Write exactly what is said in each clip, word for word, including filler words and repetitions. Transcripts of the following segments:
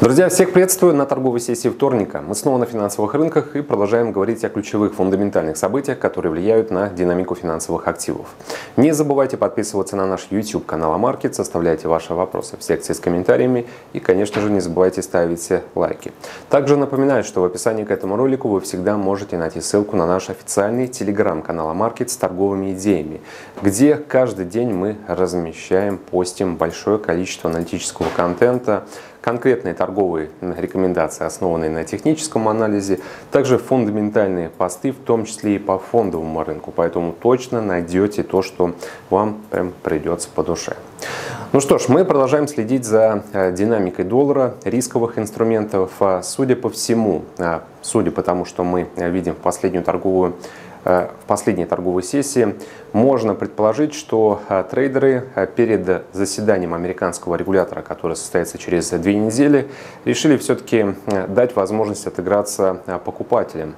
Друзья, всех приветствую на торговой сессии вторника. Мы снова на финансовых рынках и продолжаем говорить о ключевых фундаментальных событиях, которые влияют на динамику финансовых активов. Не забывайте подписываться на наш YouTube канал Амаркетс, оставляйте ваши вопросы в секции с комментариями и, конечно же, не забывайте ставить лайки. Также напоминаю, что в описании к этому ролику вы всегда можете найти ссылку на наш официальный телеграм-канал Амаркетс с торговыми идеями, где каждый день мы размещаем, постим большое количество аналитического контента, конкретные торговые рекомендации, основанные на техническом анализе, также фундаментальные посты, в том числе и по фондовому рынку. Поэтому точно найдете то, что вам прям придется по душе. Ну что ж, мы продолжаем следить за динамикой доллара, рисковых инструментов. Судя по всему, судя по тому, что мы видим в последнюю торговую В последней торговой сессии, можно предположить, что трейдеры перед заседанием американского регулятора, которое состоится через две недели, решили все-таки дать возможность отыграться покупателям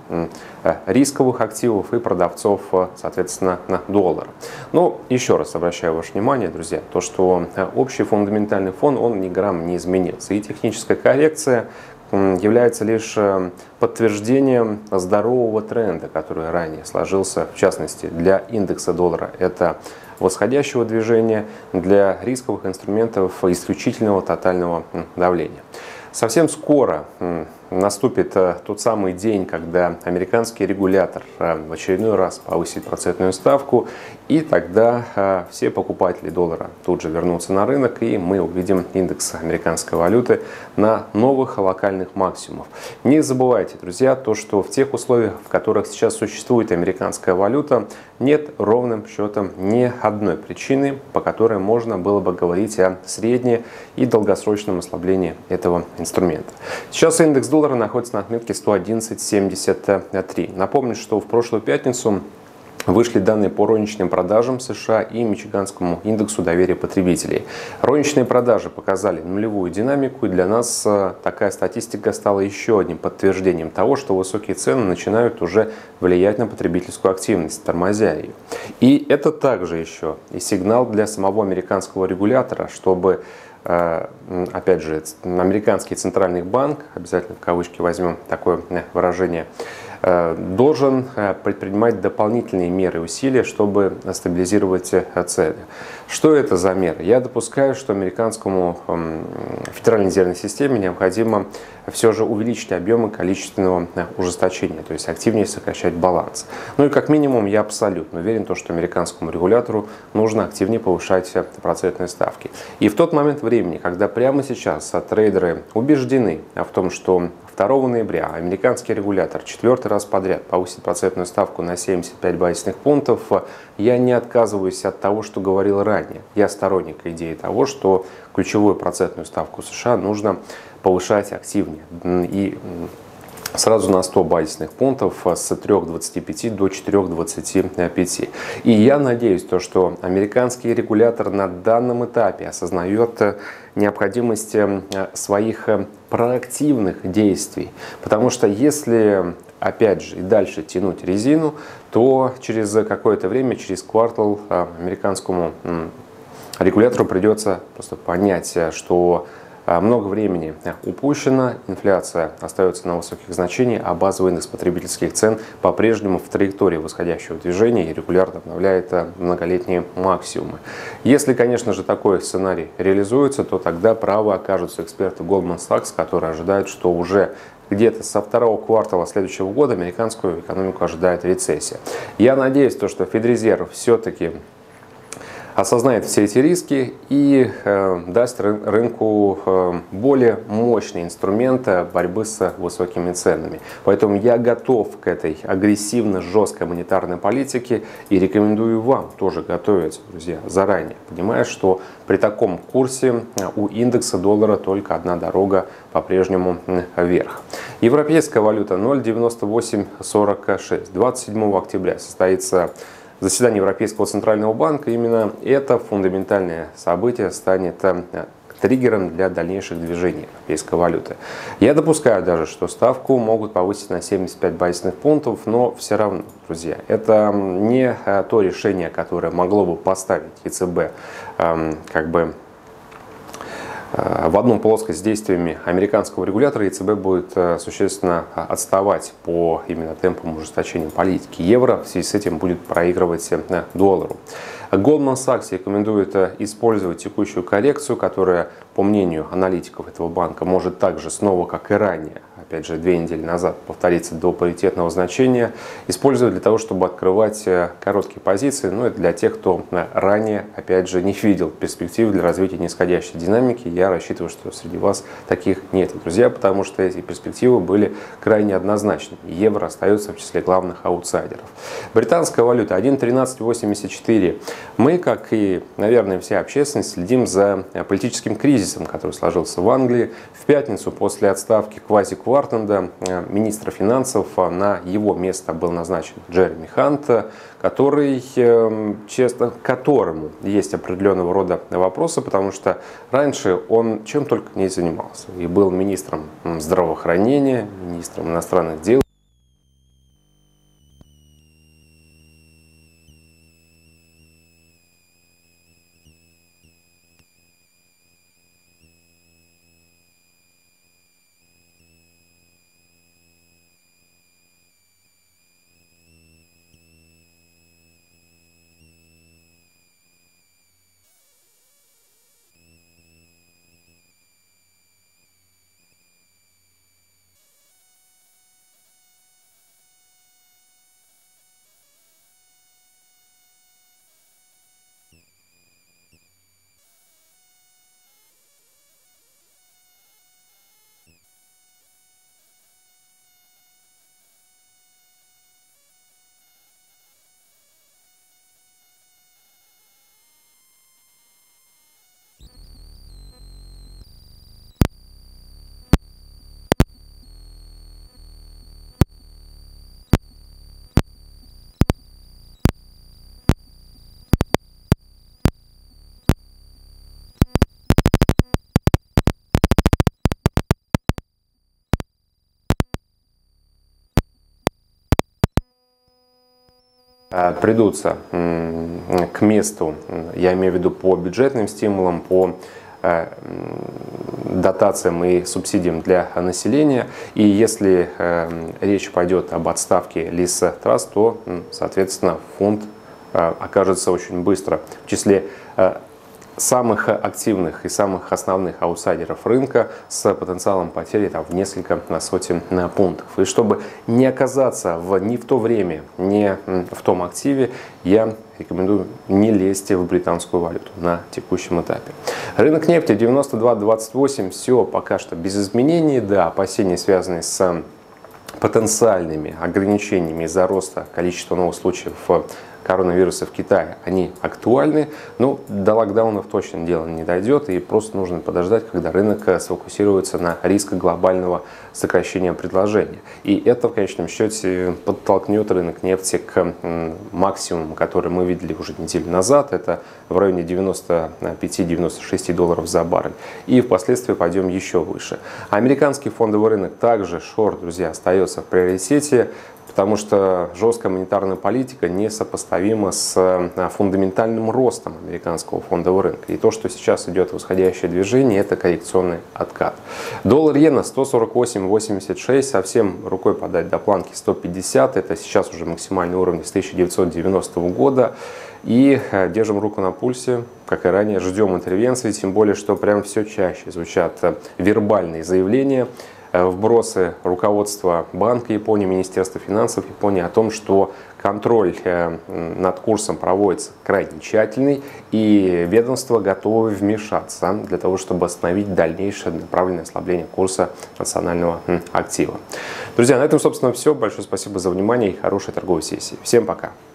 рисковых активов и продавцов, соответственно, на доллар. Но еще раз обращаю ваше внимание, друзья, то, что общий фундаментальный фон, он ни грамм не изменился. И техническая коррекция является лишь подтверждением здорового тренда, который ранее сложился, в частности, для индекса доллара. Это восходящего движения, для рисковых инструментов исключительного тотального давления. Совсем скоро наступит тот самый день, когда американский регулятор в очередной раз повысит процентную ставку, и тогда все покупатели доллара тут же вернутся на рынок, и мы увидим индекс американской валюты на новых локальных максимумах. Не забывайте, друзья, то, что в тех условиях, в которых сейчас существует американская валюта, нет ровным счетом ни одной причины, по которой можно было бы говорить о средне- и долгосрочном ослаблении этого инструмента. Сейчас индекс доллара находится на отметке сто одиннадцать семьдесят три. Напомню, что в прошлую пятницу вышли данные по розничным продажам США и Мичиганскому индексу доверия потребителей. Розничные продажи показали нулевую динамику, и для нас такая статистика стала еще одним подтверждением того, что высокие цены начинают уже влиять на потребительскую активность, тормозя ее. И это также еще и сигнал для самого американского регулятора, чтобы, опять же, американский центральный банк, обязательно в кавычки возьмем такое выражение, должен предпринимать дополнительные меры и усилия, чтобы стабилизировать цены. Что это за меры? Я допускаю, что американскому федеральной резервной системе необходимо все же увеличить объемы количественного ужесточения, то есть активнее сокращать баланс. Ну и как минимум я абсолютно уверен, что американскому регулятору нужно активнее повышать процентные ставки. И в тот момент времени, когда прямо сейчас трейдеры убеждены в том, что второго ноября американский регулятор четвертый раз подряд повысит процентную ставку на семьдесят пять базисных пунктов, я не отказываюсь от того, что говорил ранее. Я сторонник идеи того, что ключевую процентную ставку США нужно повышать активнее. И сразу на сто базисных пунктов с трёх двадцати пяти до четырёх двадцати пяти. И я надеюсь, то, что американский регулятор на данном этапе осознает необходимость своих проактивных действий. Потому что если, опять же, и дальше тянуть резину, то через какое-то время, через квартал, американскому регулятору придется просто понять, что много времени упущено, инфляция остается на высоких значениях, а базовый индекс потребительских цен по-прежнему в траектории восходящего движения и регулярно обновляет многолетние максимумы. Если, конечно же, такой сценарий реализуется, то тогда правы окажутся эксперты Goldman Sachs, которые ожидают, что уже где-то со второго квартала следующего года американскую экономику ожидает рецессия. Я надеюсь, что Федрезерв все-таки осознает все эти риски и э, даст ры рынку э, более мощный инструмент борьбы с высокими ценами. Поэтому я готов к этой агрессивно жесткой монетарной политике и рекомендую вам тоже готовиться, друзья, заранее, понимая, что при таком курсе у индекса доллара только одна дорога по-прежнему вверх. Европейская валюта ноль девяносто восемь сорок шесть. двадцать седьмого октября состоится заседание Европейского центрального банка. Именно это фундаментальное событие станет триггером для дальнейших движений европейской валюты. Я допускаю даже, что ставку могут повысить на семьдесят пять базисных пунктов, но все равно, друзья, это не то решение, которое могло бы поставить ЕЦБ как бы в одном плоскость с действиями американского регулятора и ЦБ будет существенно отставать по именно темпам ужесточения политики. Евро в связи с этим будет проигрывать доллару. Goldman Sachs рекомендует использовать текущую коррекцию, которая, по мнению аналитиков этого банка, может также снова, как и ранее, опять же, две недели назад, повториться до паритетного значения, использовать для того, чтобы открывать короткие позиции. Ну, это для тех, кто ранее, опять же, не видел перспектив для развития нисходящей динамики. Я рассчитываю, что среди вас таких нет, друзья, потому что эти перспективы были крайне однозначными. Евро остается в числе главных аутсайдеров. Британская валюта один тринадцать восемьдесят четыре. Мы, как и, наверное, вся общественность, следим за политическим кризисом, который сложился в Англии. В пятницу после отставки Квази Квартенда, министра финансов, на его место был назначен Джереми Хант, который, честно, которому есть определенного рода вопросы, потому что раньше он чем только не занимался. И был министром здравоохранения, министром иностранных дел. Придутся к месту, я имею в виду по бюджетным стимулам, по дотациям и субсидиям для населения. И если речь пойдет об отставке Лиз Трасс, то, соответственно, фунт окажется очень быстро в числе самых активных и самых основных аутсайдеров рынка с потенциалом потери там, в несколько сотен пунктов. И чтобы не оказаться в, ни в то время, ни в том активе, я рекомендую не лезть в британскую валюту на текущем этапе. Рынок нефти девяносто два двадцать восемь, все пока что без изменений. Да, опасения, связанные с потенциальными ограничениями из-за роста количества новых случаев коронавируса в Китае, они актуальны, но до локдаунов точно дело не дойдет, и просто нужно подождать, когда рынок сфокусируется на риске глобального сокращения предложения. И это в конечном счете подтолкнет рынок нефти к максимуму, который мы видели уже неделю назад, это в районе девяноста пяти — девяноста шести долларов за баррель. И впоследствии пойдем еще выше. Американский фондовый рынок также, шорт, друзья, остается в приоритете, потому что жесткая монетарная политика несопоставима с фундаментальным ростом американского фондового рынка. И то, что сейчас идет восходящее движение, это коррекционный откат. Доллар-иена сто сорок восемь восемьдесят шесть, совсем рукой подать до планки сто пятьдесят, это сейчас уже максимальный уровень с тысяча девятьсот девяностого года. И держим руку на пульсе, как и ранее, ждем интервенции, тем более, что прям все чаще звучат вербальные заявления, вбросы руководства Банка Японии, Министерства финансов Японии о том, что контроль над курсом проводится крайне тщательный, и ведомство готово вмешаться для того, чтобы остановить дальнейшее направленное ослабление курса национального актива. Друзья, на этом, собственно, все. Большое спасибо за внимание и хорошей торговой сессии. Всем пока!